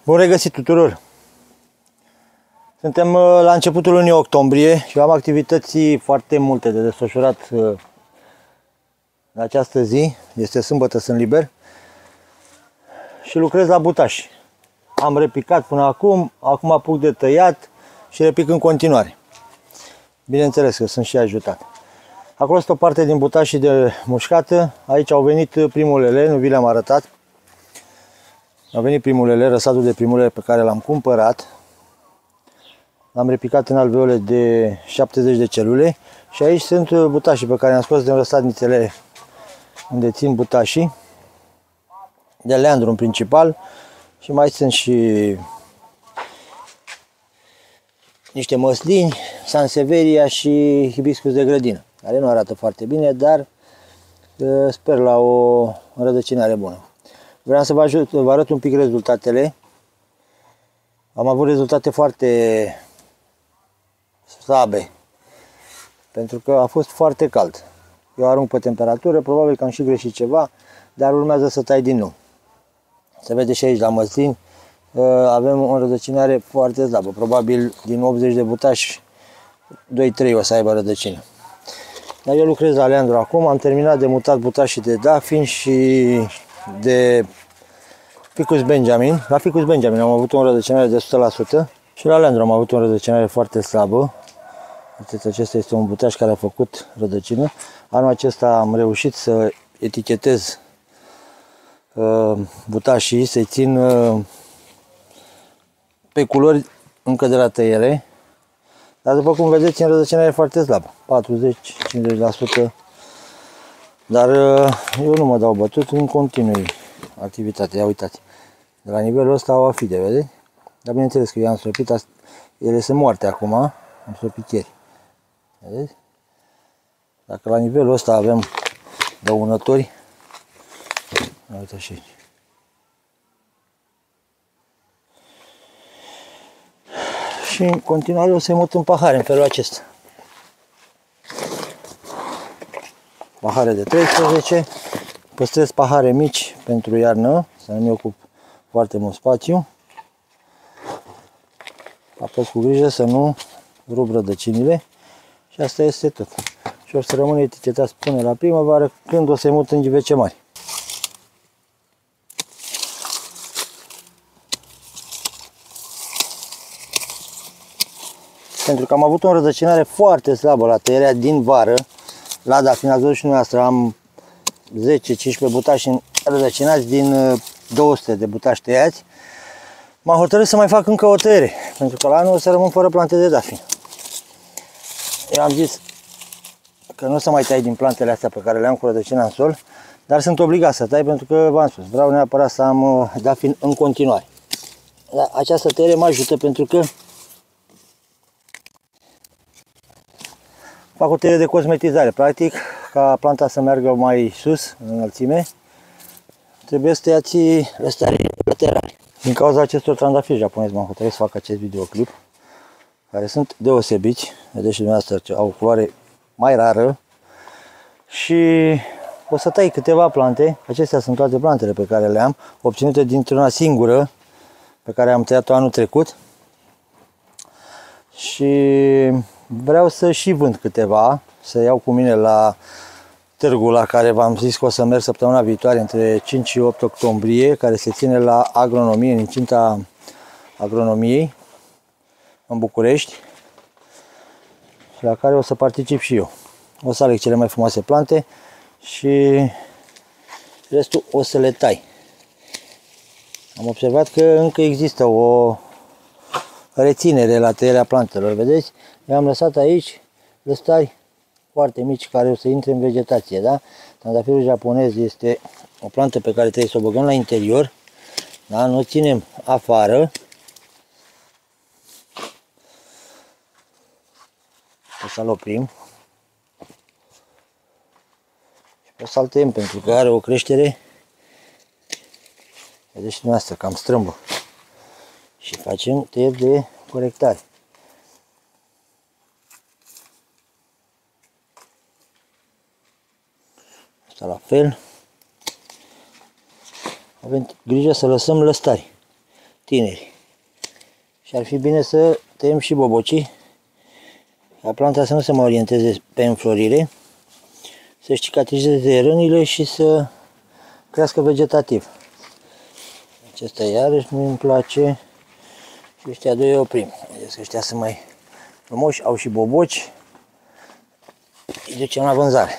Bun regăsit tuturor! Suntem la începutul lunii octombrie și am activități foarte multe de desfășurat în această zi. Este sâmbătă, sunt liber și lucrez la butași. Am repicat până acum apuc de tăiat și repic în continuare. Bineînțeles că sunt și ajutat. Acolo este o parte din butașii de mușcată. Aici au venit primulele, nu vi le-am arătat. A venit primulele, răsatul de primulele pe care l-am cumpărat. L-am repicat în alveole de 70 de celule. Și aici sunt butașii pe care am scos din răsadnițele unde țin butașii. De leandru în principal. Și mai sunt și niște măslini, Sanseveria și hibiscus de grădină. Care nu arată foarte bine, dar sper la o înrădăcinare bună. Vreau să vă arăt un pic rezultatele. Am avut rezultate foarte slabe, pentru că a fost foarte cald. Eu arunc pe temperatură, probabil că am și greșit ceva, dar urmează să tai din nou. Se vede și aici la măslin, avem o înrădăcinare foarte slabă. Probabil din 80 de butași, 2-3 o să aibă rădăcină. Dar eu lucrez la leandru acum, am terminat de mutat butașii de dafin și de ficus Benjamin. La ficus Benjamin am avut o înrădăcinare de 100% și la leandru am avut o înrădăcinare foarte slabă. Uite, acesta este un butaș care a făcut rădăcină. Anul acesta am reușit să etichetez butașii, să-i țin pe culori încă de la tăiere. Dar după cum vedeți, înrădăcinarea e foarte slabă, 40-50%. Dar eu nu mă dau bătut, îmi continui activitatea. Ia uitați, de la nivelul ăsta au afide, vedeți? Dar bineînțeles că eu am slăpit, ele sunt moarte acum, am slăpit ieri. Vedeți? Dacă la nivelul ăsta avem dăunători, uitați și aici. Și în continuare o să-i mut în pahare, în felul acesta. Pahare de 13, păstrez pahare mici pentru iarnă, să nu-mi ocup foarte mult spațiu. Apăs cu grijă să nu rup rădăcinile și asta este tot. Și o să rămâne etichetat până la primăvară, când o să-i mut în ghivece mari. Pentru că am avut o înrădăcinare foarte slabă la tăierea din vară, la dafin, ați văzut și dumneavoastră, am 10-15 butași înrădăcinați din 200 de butași tăiați. M-am hotărât să mai fac încă o tăiere, pentru că la anul o să rămân fără plante de dafin. Eu am zis că nu o să mai tai din plantele astea pe care le am cu rădăcina în sol, dar sunt obligat să tai pentru că, v-am spus, vreau neapărat să am dafin în continuare. Dar această tăiere mă ajută pentru că fac o tăiere de cosmetizare. Practic, ca planta să meargă mai sus, în înălțime, trebuie să tăiați lăstarii laterali. Din cauza acestor trandafiri japonezi m-am hotărât să fac acest videoclip, care sunt deosebiți. Vedeți și dumneavoastră, au o culoare mai rară. Și o să tai câteva plante. Acestea sunt toate plantele pe care le am, obținute dintr-una singură, pe care am tăiat-o anul trecut. Și vreau să și vând câteva, să iau cu mine la târgul la care v-am zis că o să merg săptămâna viitoare, între 5 și 8 octombrie, care se ține la agronomie, în incinta agronomiei, în București, și la care o să particip și eu. O să aleg cele mai frumoase plante și restul o să le tai. Am observat că încă există o reținere la tăierea plantelor, vedeți? I-am lăsat aici lăstari foarte mici care o să intre în vegetație, da? Trandafirul japonez este o plantă pe care trebuie să o băgăm la interior, da? Nu o ținem afară. O să-l oprim și o să-l tăiem pentru că are o creștere, vedeți și dumneavoastră, cam strâmbă. Și facem tăieri de corectare. Asta la fel. Avem grijă să lăsăm lăstari. tineri. Și ar fi bine să tăiem și bobocii, ca planta să nu se mai orienteze pe înflorire, să-și cicatrizeze rănile și să crească vegetativ. Acesta iarăși nu îmi place și ăștia doi oprim. Vedeți că ăștia sunt mai frumoși, au și boboci. Îi ducem la vânzare.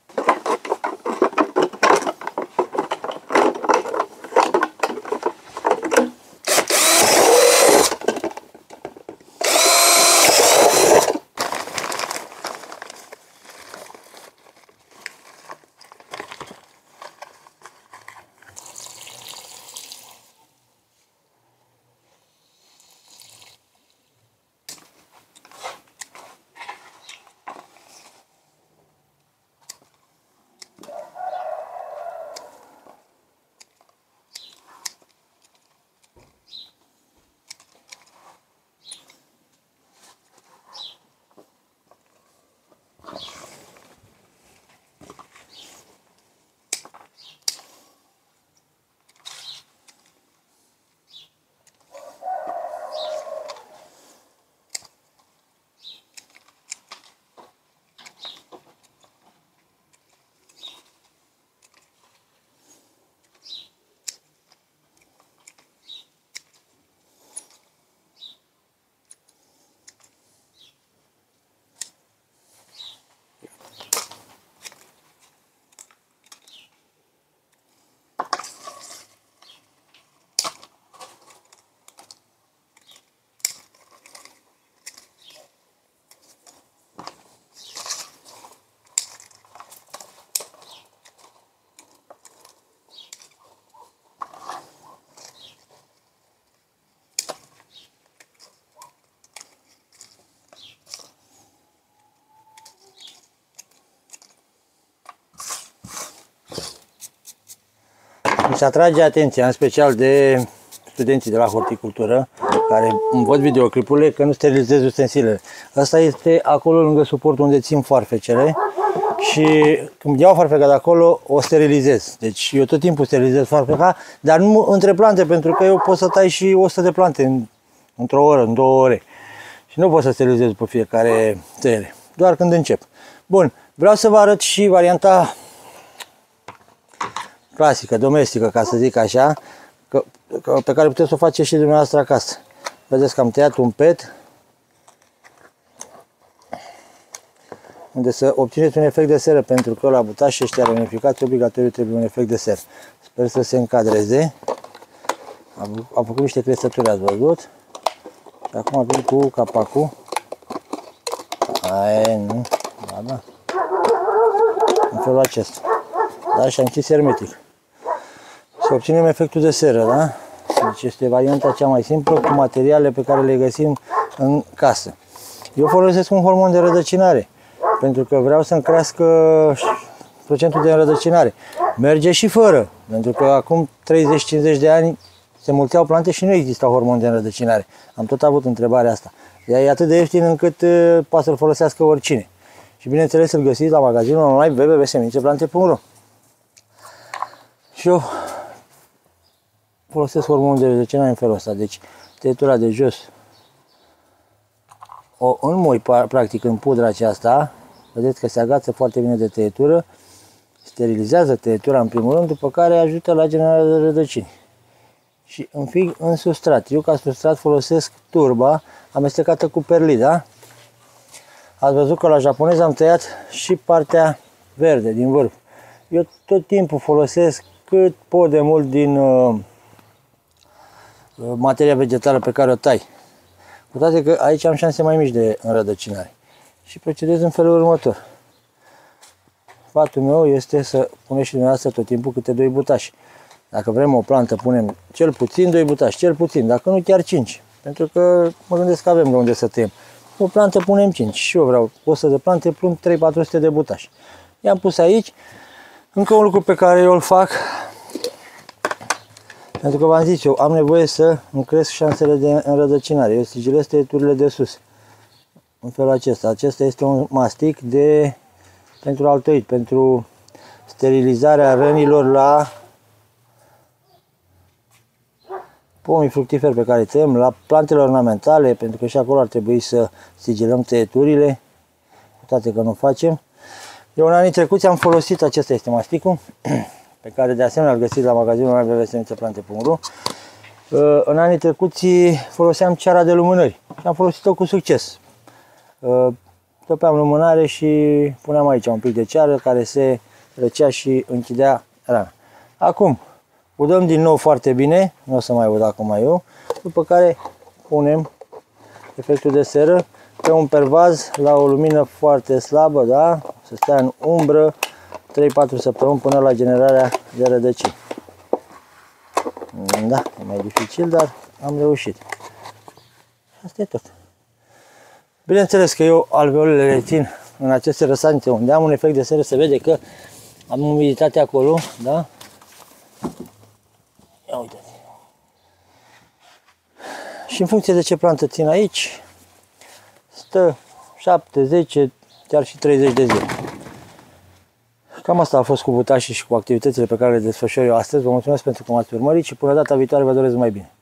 Se atrage atenția, în special de studenții de la horticultură, care îmi văd videoclipurile, că nu sterilizez ustensilele. Asta este acolo lângă suportul unde țin foarfecele și când iau foarfeca de acolo, o sterilizez. Deci eu tot timpul sterilizez foarfeca, dar nu între plante, pentru că eu pot să tai și 100 de plante într-o oră, în 2 ore. Și nu pot să sterilizez după fiecare tăiere, doar când încep. Bun, vreau să vă arăt și varianta clasică, domestică, ca să zic așa, pe care puteți să o faceți și dumneavoastră acasă. Vedeți că am tăiat un pet unde să obțineți un efect de seră, pentru că la butaș ăștia ramificați obligatoriu trebuie un efect de seră. Sper să se încadreze. Am făcut niște crescături, ați văzut. Și acum vin cu capacul. Aia, nu, da. În felul acesta. Da, și am închis hermetic. Să obținem efectul de seră, da? Deci este varianta cea mai simplă cu materiale pe care le găsim în casă. Eu folosesc un hormon de rădăcinare, pentru că vreau să-mi crească procentul de înrădăcinare. Merge și fără, pentru că acum 30-50 de ani se mulțeau plante și nu exista hormon de înrădăcinare. Am tot avut întrebarea asta. Ea e atât de ieftin încât poate să-l folosească oricine. Și bineînțeles îl găsiți la magazinul online www.semințeplante.ro. Și eu folosesc hormonul de rădăcinare în felul ăsta. Deci tăietura de jos o înmoi practic în pudra aceasta. Vedeți că se agață foarte bine de tăietură, sterilizează tăietura în primul rând, după care ajută la generarea de rădăcini. Și înfig în substrat. Eu ca substrat folosesc turba amestecată cu perlida. Ați văzut că la japonez am tăiat și partea verde din vârf. Eu tot timpul folosesc cât pot de mult din materia vegetală pe care o tai. Cu toate că aici am șanse mai mici de înrădăcinare. Și procedez în felul următor. Sfatul meu este să puneți și dumneavoastră tot timpul câte 2 butași. Dacă vrem o plantă, punem cel puțin 2 butași, cel puțin, dacă nu chiar 5. Pentru că mă gândesc că avem de unde să tăiem. O plantă punem 5 și eu vreau 100 de plante, pun 300-400 de butași. I-am pus aici. Încă un lucru pe care eu îl fac, pentru că v-am zis eu, am nevoie să îmi cresc șansele de înrădăcinare. Eu sigilez tăieturile de sus. În felul acesta. Acesta este un mastic pentru altoid, pentru sterilizarea rănilor pomii fructiferi pe care tăiem, la plantele ornamentale, pentru că și acolo ar trebui să sigilăm tăieturile, cu toate că nu facem. Eu în anii trecuți am folosit, acesta este masticul, pe care de asemenea îl găsiți la magazinul www.seminițeplante.ru. În anii trecuți foloseam ceara de lumânări și am folosit-o cu succes. Topeam lumânare și puneam aici un pic de ceară care se răcea și închidea rana. Acum udăm din nou foarte bine, nu o să mai ud acum eu, după care punem efectul de seră pe un pervaz la o lumină foarte slabă, da? Să stea în umbră 3-4 săptămâni până la generarea de rădăcini. Da, e mai dificil, dar am reușit. Asta e tot. Bineînțeles că eu alveolele le țin în aceste răsanițe unde am un efect de seră, se vede că am umiditate acolo, da? Ia uitați. Și în funcție de ce plantă țin aici, stă 7, 10, chiar și 30 de zile. Cam asta a fost cu butașii și cu activitățile pe care le desfășor eu astăzi. Vă mulțumesc pentru că m-ați urmărit și până data viitoare vă doresc mai bine.